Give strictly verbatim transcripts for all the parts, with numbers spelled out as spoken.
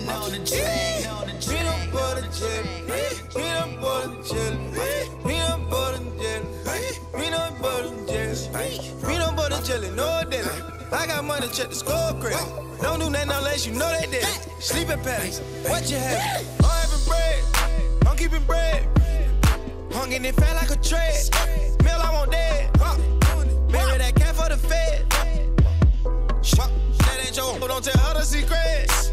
on the jelly, peanut butter jelly, peanut butter jelly, peanut butter jelly, peanut butter jelly, peanut butter jelly, no deli. I got money, check the score credit. Don't do nothing unless you know they did it. Sleeping patties, what you have? I'm having bread, I'm keeping bread. Hunging it fat like a tread. Meal I want dead. Marry that cat for the fed. That ain't your, don't tell her the secrets.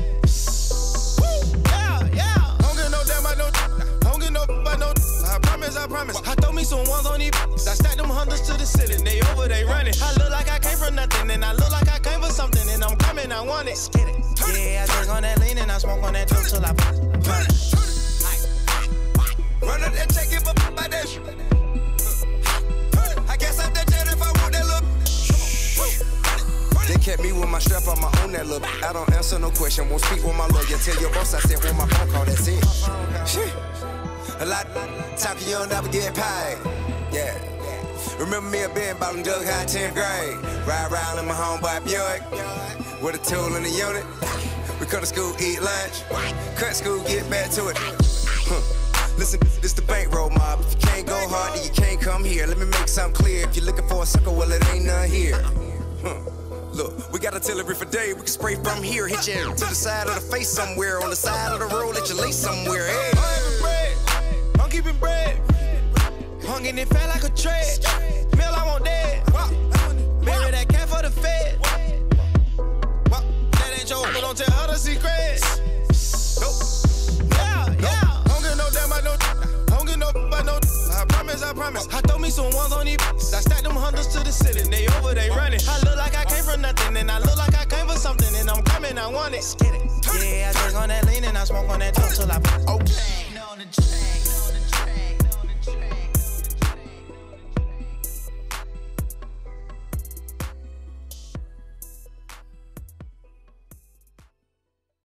Yeah, yeah. Don't get no damn, I know. Don't get no, I know. I promise, I promise. I throw me some ones on these. I stack them hundreds to the city. They over, they running. I look like I came from nothing, and I look like I came for something, and I'm coming, I want it. Get it. Yeah, I drink on that lean and I smoke on that dope till I burn it. Run up that check, give up by that shit. I guess I'm that jet if I want that look. They kept me with my strap, I'ma own that look. I don't answer no question, won't speak with my lawyer. Tell your boss I said with my phone call, that's it. Shit. A lot of talking, you don't never get paid. Yeah. Remember me a been ballin' Doug High tenth grade. Ride around in my homeboy Buick with a tool in the unit. We come to school, eat lunch. Cut school, get back to it. Huh. Listen, this the bankroll mob. If you can't go hard, then you can't come here. Let me make something clear. If you're looking for a sucker, well, it ain't none here. Huh. Look, we got artillery for day. We can spray from here, hit you to the side of the face somewhere. On the side of the road, let you lay somewhere. Hey. I'm having bread, I'm keeping bread. Hunging it fat like a tread. Meal I want dead. Marry that cat for the fed. That ain't your, don't tell her the secrets. Nope. Yeah, yeah. No damn, I know. Don't get no, I know. I promise, I promise. I throw me some ones on these. I stack them hundreds to the city. They over, they running. I look like I came from nothing, and I look like I came for something, and I'm coming, I want it. Yeah, I drink on that lean and I smoke on that dope till I. Okay.